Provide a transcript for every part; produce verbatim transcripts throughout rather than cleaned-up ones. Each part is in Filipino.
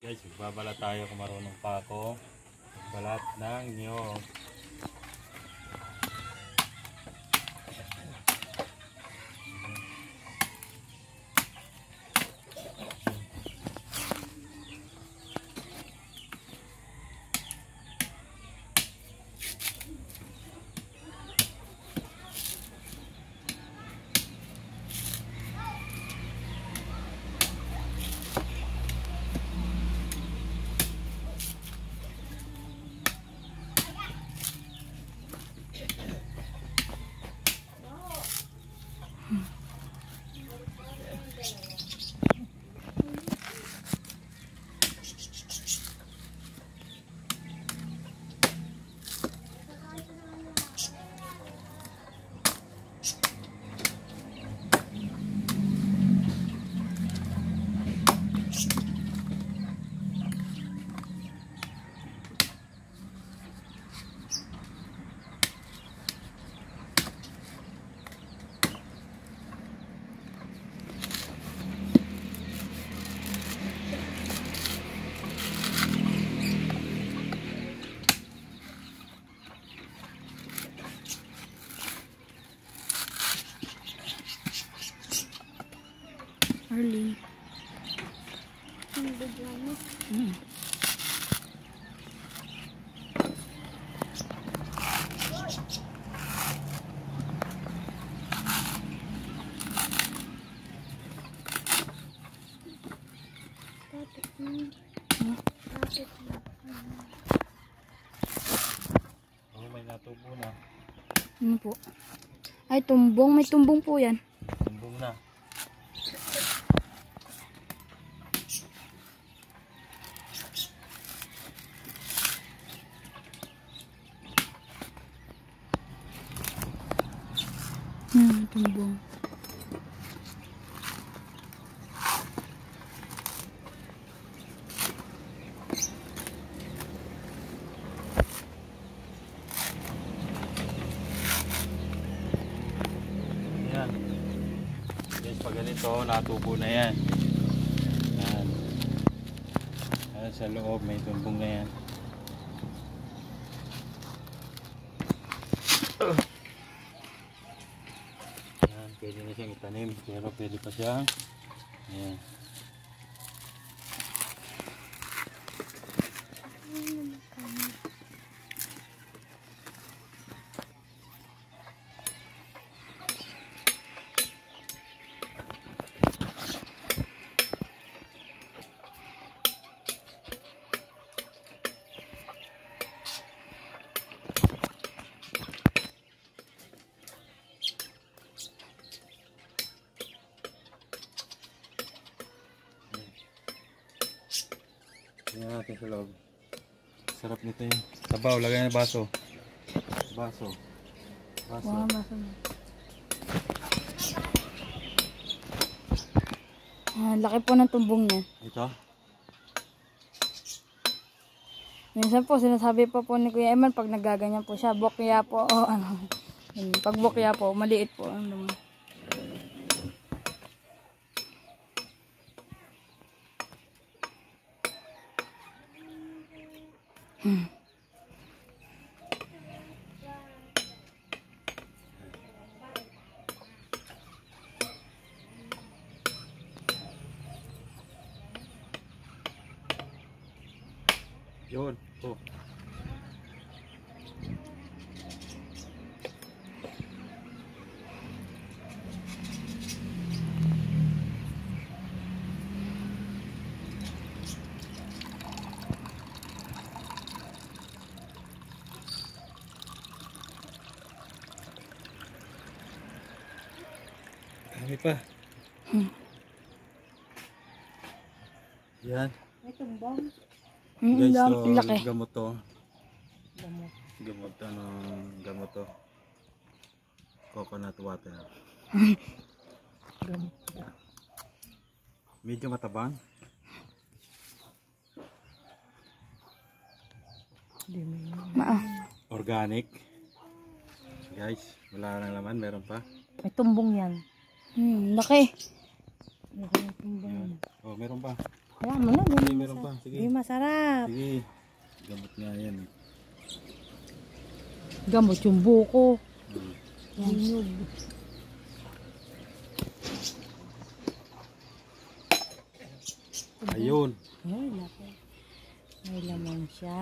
Guys, magbabalat tayo kung marunong pa ako. Magbalat ng niyog. Early. Mm. Oh, may natubo na. Ano po? Ay, tumbong. May tumbong po yan. Tumbong na. Hmm, tumbong. Yan. Guys, pag ganito, natubo na yan. Yan. Yan sa loob, may tumbong na yan. Yan, pwede na siyang itanim, pero pwede pa siyang yan. Tingnan natin sa loob. Sarap nito yung sabaw. Lagay na baso. Baso. Baso. Wow, baso. Ah, laki po ng tumbong niya. Ito. Minsan po, sinasabi pa po ni Kuya Eman pag nagaganyan po siya, bokya po, o ano. Pag bokya po, maliit po. Ano. Hmm. Yun. Oh. Dami pa. Hmm. Yan. May tumbong. Guys, Hmm, so, laki. gamot to. Gamot. Gamot, ano, gamot to. Coconut water. Gamot. Medyo matabang. Ma Organic. Guys, wala nang laman, meron pa. May tumbong yan. Hmm, laki. Yan. Oh, meron pa. Wala mo na. Sige, Di meron pa. Sige. Di masarap. Sige. Gamot nga yan. eh. Gamot yung buko. Hmm. Yan. Ayun. Ay, laki. May laman siya.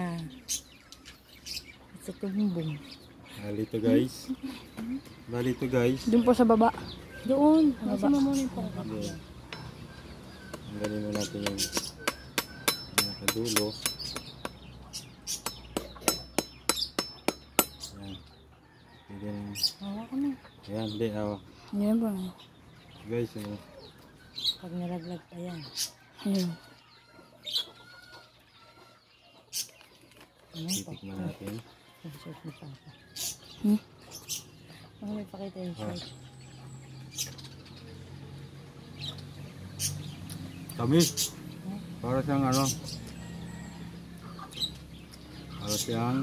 Sa tumbong. Bali to guys. Bali to guys. Doon po sa baba. Doon. Nasa mo muna yung Okay. Tanggalin mo natin yung yung nakadulo. Ayan. Pwede na. Hawa ko na. Ayan, hindi. Awa. Yan ba? Guys, ano? Pag nalaglag pa yan. Ayun. Titikman natin. Yung short ni Papa. Hmm? Ano may pakita yung Ah. short? Tamis. Para siyang ano? Para siyang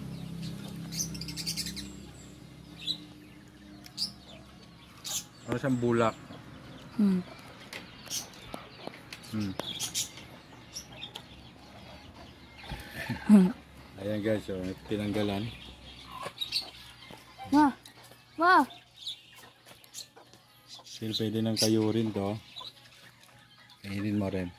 para siyang bulak. Hmm. Hmm. Ayan guys, so, tinanggalan. Ma! Ma! Still pwede ng kayurin to. Kainin mo rin.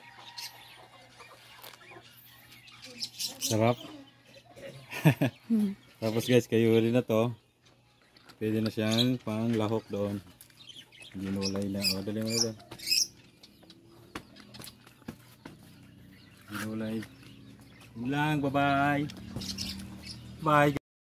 Sarap. Hmm. Tapos guys, kayurin na to. Pwede na siyang pang lahok doon. Ginulay na. O, dali mo na doon. Ginulay. Yun lang, bye-bye. Bye.